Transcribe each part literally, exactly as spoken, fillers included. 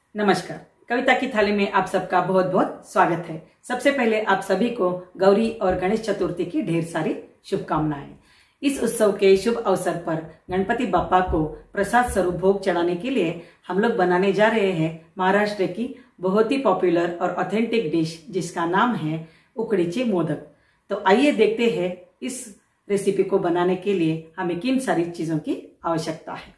नमस्कार। कविता की थाली में आप सबका बहुत बहुत स्वागत है। सबसे पहले आप सभी को गौरी और गणेश चतुर्थी की ढेर सारी शुभकामनाएं। इस उत्सव के शुभ अवसर पर गणपति बापा को प्रसाद स्वरूप भोग चढ़ाने के लिए हम लोग बनाने जा रहे हैं महाराष्ट्र की बहुत ही पॉपुलर और ऑथेंटिक डिश जिसका नाम है उकडीचे मोदक। तो आइए देखते हैं इस रेसिपी को बनाने के लिए हमें किन सारी चीजों की आवश्यकता है।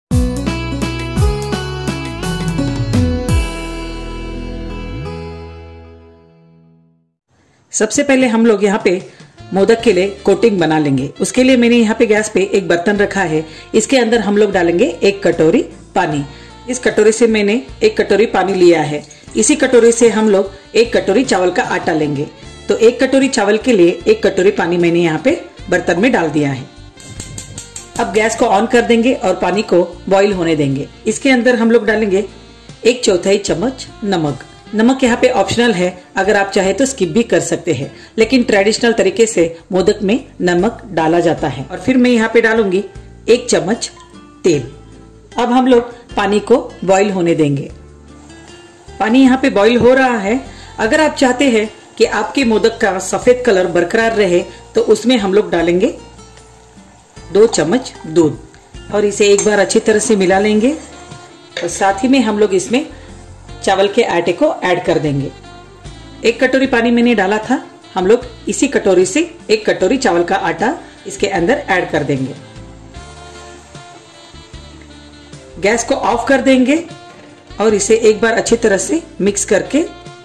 सबसे पहले हम लोग यहाँ पे मोदक के लिए कोटिंग बना लेंगे। उसके लिए मैंने यहाँ पे गैस पे एक बर्तन रखा है। इसके अंदर हम लोग डालेंगे एक कटोरी पानी। इस कटोरी से मैंने एक कटोरी पानी लिया है। इसी कटोरी से हम लोग एक कटोरी चावल का आटा लेंगे। तो एक कटोरी चावल के लिए एक कटोरी पानी मैंने यहाँ पे बर्तन में डाल दिया है। अब गैस को ऑन कर देंगे और पानी को बॉईल होने देंगे। इसके अंदर हम लोग डालेंगे एक चौथाई चम्मच नमक। नमक यहाँ पे ऑप्शनल है, अगर आप चाहे तो स्किप भी कर सकते हैं, लेकिन ट्रेडिशनल तरीके से मोदक में नमक डाला जाता है। और फिर मैं यहाँ पे डालूंगी एक चम्मच तेल। अब हम लोग पानी को बॉईल होने देंगे। पानी यहाँ पे बॉईल हो रहा है। अगर आप चाहते हैं कि आपके मोदक का सफेद कलर बरकरार रहे तो उसमें हम लोग डालेंगे दो चम्मच दूध और इसे एक बार अच्छी तरह से मिला लेंगे। और साथ ही में हम लोग इसमें चावल के आटे को ऐड कर देंगे। एक कटोरी पानी मैंने डाला था, हम लोग इसी कटोरी से एक कटोरी चावल का आटा इसके अंदर ऐड कर देंगे। गैस को ऑफ कर देंगे और इसे एक बार अच्छी तरह से मिक्स करके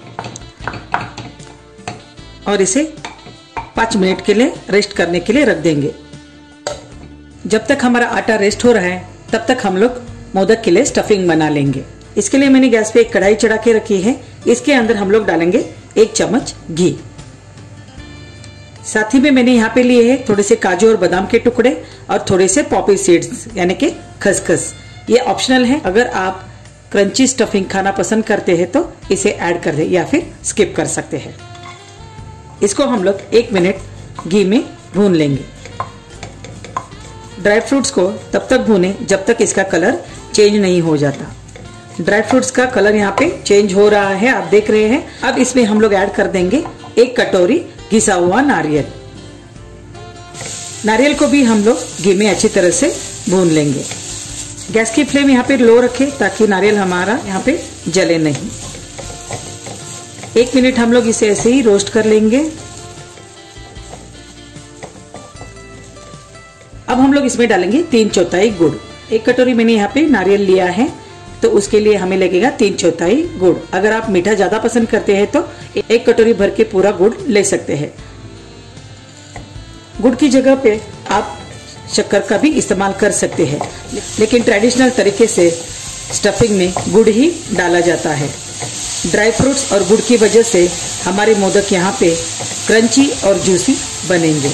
और इसे पांच मिनट के लिए रेस्ट करने के लिए रख देंगे। जब तक हमारा आटा रेस्ट हो रहा है तब तक हम लोग मोदक के लिए स्टफिंग बना लेंगे। इसके लिए मैंने गैस पे एक कढ़ाई चढ़ा के रखी है। इसके अंदर हम लोग डालेंगे एक चम्मच घी। साथ ही में मैंने यहाँ पे लिए हैं थोड़े से काजू और बादाम के टुकड़े और थोड़े से पॉपी सीड्स यानी कि खसखस। ये ऑप्शनल है, अगर आप क्रंची स्टफिंग खाना पसंद करते हैं तो इसे ऐड कर दे या फिर स्किप कर सकते हैं। इसको हम लोग एक मिनट घी में भून लेंगे। ड्राई फ्रूट्स को तब तक भूने जब तक इसका कलर चेंज नहीं हो जाता। ड्राई फ्रूट्स का कलर यहाँ पे चेंज हो रहा है, आप देख रहे हैं। अब इसमें हम लोग ऐड कर देंगे एक कटोरी घिसा हुआ नारियल। नारियल को भी हम लोग घी में अच्छी तरह से भून लेंगे। गैस की फ्लेम यहाँ पे लो रखें ताकि नारियल हमारा यहाँ पे जले नहीं। एक मिनट हम लोग इसे ऐसे ही रोस्ट कर लेंगे। अब हम लोग इसमें डालेंगे तीन चौथाई गुड़। एक कटोरी मैंने यहाँ पे नारियल लिया है तो उसके लिए हमें लगेगा तीन चौथाई गुड़। अगर आप मीठा ज्यादा पसंद करते हैं तो एक कटोरी भर के पूरा गुड़ ले सकते हैं। गुड़ की जगह पे आप शक्कर का भी इस्तेमाल कर सकते हैं, लेकिन ट्रेडिशनल तरीके से स्टफिंग में गुड़ ही डाला जाता है। ड्राई फ्रूट्स और गुड़ की वजह से हमारे मोदक यहाँ पे क्रंची और जूसी बनेंगे।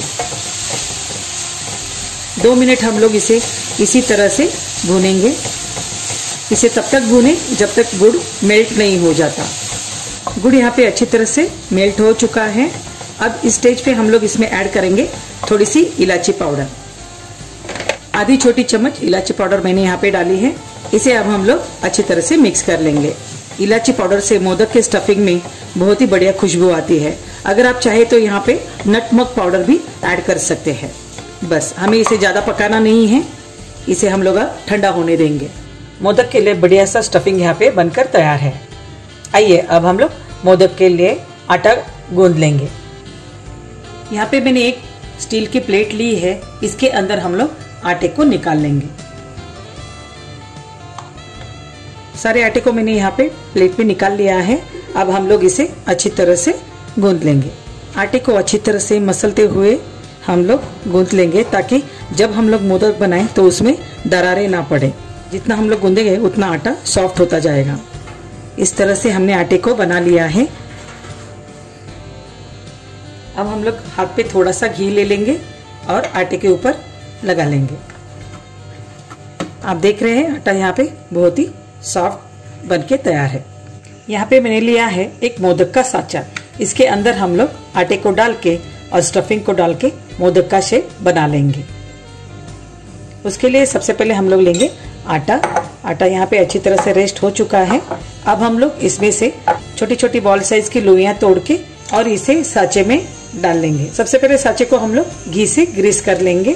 दो मिनट हम लोग इसे इसी तरह से भूनेंगे। इसे तब तक भूनें जब तक गुड़ मेल्ट नहीं हो जाता। गुड़ यहाँ पे अच्छी तरह से मेल्ट हो चुका है। अब इस स्टेज पे हम लोग इसमें ऐड करेंगे थोड़ी सी इलायची पाउडर। आधी छोटी चम्मच इलायची पाउडर मैंने यहाँ पे डाली है। इसे अब हम लोग अच्छी तरह से मिक्स कर लेंगे। इलायची पाउडर से मोदक के स्टफिंग में बहुत ही बढ़िया खुशबू आती है। अगर आप चाहे तो यहाँ पे नटमग पाउडर भी ऐड कर सकते हैं। बस हमें इसे ज्यादा पकाना नहीं है, इसे हम लोग ठंडा होने देंगे। मोदक के लिए बढ़िया सा स्टफिंग यहाँ पे बनकर तैयार है। आइए अब हम लोग मोदक के लिए आटा गूंद लेंगे। यहाँ पे मैंने एक स्टील की प्लेट ली है। इसके अंदर हम लोग आटे को निकाल लेंगे। सारे आटे को मैंने यहाँ पे प्लेट पे निकाल लिया है। अब हम लोग इसे अच्छी तरह से गूंद लेंगे। आटे को अच्छी तरह से मसलते हुए हम लोग गूंद लेंगे ताकि जब हम लोग मोदक बनाएं तो उसमें दरारें ना पड़े। जितना हम लोग गूंदेंगे उतना आटा सॉफ्ट होता जाएगा। इस तरह से हमने आटे को बना लिया है। अब हम लोग हाथ पे थोड़ा सा घी ले लेंगे और आटे के ऊपर लगा लेंगे। आप देख रहे हैं आटा यहाँ पे बहुत ही सॉफ्ट बनके तैयार है। यहाँ पे मैंने लिया है एक मोदक का साँचा। इसके अंदर हम लोग आटे को डाल के और स्टफिंग को डाल के मोदक का शेप बना लेंगे। उसके लिए सबसे पहले हम लोग लेंगे आटा। आटा यहाँ पे अच्छी तरह से रेस्ट हो चुका है। अब हम लोग इसमें से छोटी छोटी बॉल साइज की लोइयां तोड़ के और इसे साँचे में डाल लेंगे। सबसे पहले साँचे को हम लोग घी से ग्रीस कर लेंगे।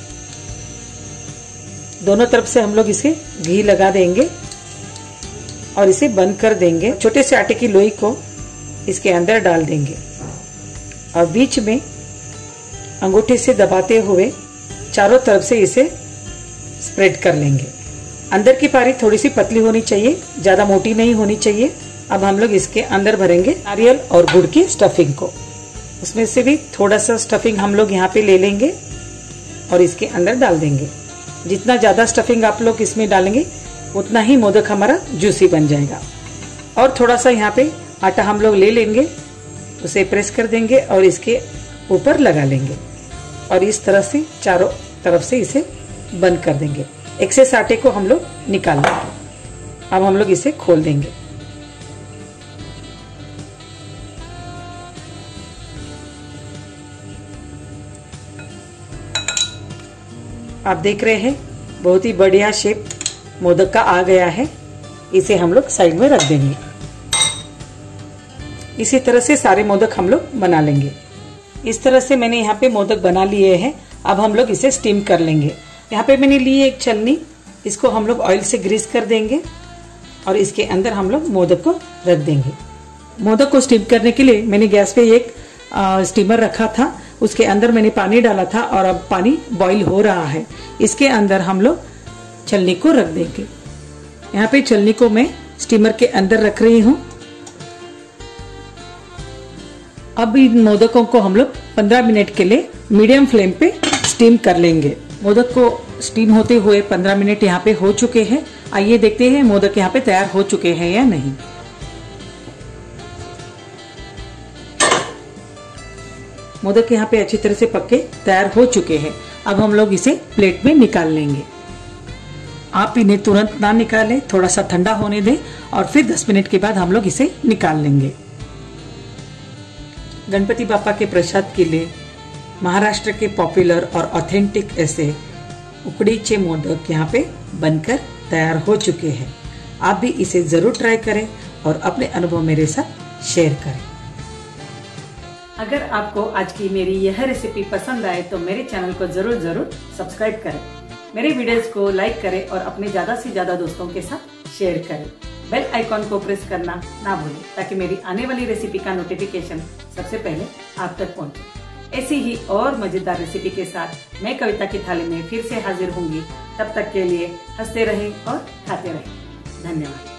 दोनों तरफ से हम लोग इसे घी लगा देंगे और इसे बंद कर देंगे। छोटे से आटे की लोई को इसके अंदर डाल देंगे और बीच में अंगूठे से दबाते हुए चारों तरफ से इसे स्प्रेड कर लेंगे। अंदर की पारी थोड़ी सी पतली होनी चाहिए, ज्यादा मोटी नहीं होनी चाहिए। अब हम लोग इसके अंदर भरेंगे नारियल और गुड़ की स्टफिंग को। उसमें से भी थोड़ा सा स्टफिंग हम लोग यहाँ पे ले लेंगे और इसके अंदर डाल देंगे। जितना ज्यादा स्टफिंग आप लोग इसमें डालेंगे उतना ही मोदक हमारा जूसी बन जाएगा। और थोड़ा सा यहाँ पे आटा हम लोग ले लेंगे, उसे प्रेस कर देंगे और इसके ऊपर लगा लेंगे और इस तरह से चारों तरफ से इसे बंद कर देंगे। एक्सेस आटे को हम लोग निकाल लेंगे। अब हम लोग इसे खोल देंगे। आप देख रहे हैं बहुत ही बढ़िया शेप मोदक का आ गया है। इसे हम लोग साइड में रख देंगे। इसी तरह से सारे मोदक हम लोग बना लेंगे। इस तरह से मैंने यहाँ पे मोदक बना लिए हैं। अब हम लोग इसे स्टीम कर लेंगे। यहाँ पे मैंने ली एक छलनी, इसको हम लोग ऑयल से ग्रीस कर देंगे और इसके अंदर हम लोग मोदक को रख देंगे। मोदक को स्टीम करने के लिए मैंने गैस पे एक आ, स्टीमर रखा था, उसके अंदर मैंने पानी डाला था और अब पानी बॉईल हो रहा है। इसके अंदर हम लोग छलनी को रख देंगे। यहाँ पे छलनी को मैं स्टीमर के अंदर रख रही हूँ। अब इन मोदकों को हम लोग पंद्रह मिनट के लिए मीडियम फ्लेम पे स्टीम कर लेंगे। मोदक को स्टीम होते हुए पंद्रह मिनट यहाँ पे हो चुके हैं। आइए देखते हैं मोदक यहाँ पे तैयार हो चुके हैं या नहीं। मोदक यहाँ पे अच्छी तरह से पक के तैयार हो चुके हैं। अब हम लोग इसे प्लेट में निकाल लेंगे। आप इन्हें तुरंत ना निकालें, थोड़ा सा ठंडा होने दें और फिर दस मिनट के बाद हम लोग इसे निकाल लेंगे। गणपति बापा के प्रसाद के लिए महाराष्ट्र के पॉपुलर और ऑथेंटिक ऐसे उकडीचे मोदक यहाँ पे बनकर तैयार हो चुके हैं। आप भी इसे जरूर ट्राई करें और अपने अनुभव मेरे साथ शेयर करें। अगर आपको आज की मेरी यह रेसिपी पसंद आए तो मेरे चैनल को जरूर जरूर सब्सक्राइब करें। मेरे वीडियोस को लाइक करें और अपने ज्यादा से ज्यादा दोस्तों के साथ शेयर करें। बेल आइकॉन को प्रेस करना ना भूलें ताकि मेरी आने वाली रेसिपी का नोटिफिकेशन सबसे पहले आप तक पहुंचे। ऐसी ही और मजेदार रेसिपी के साथ मैं कविता की थाली में फिर से हाजिर होंगी। तब तक के लिए हंसते रहें और खाते रहें। धन्यवाद।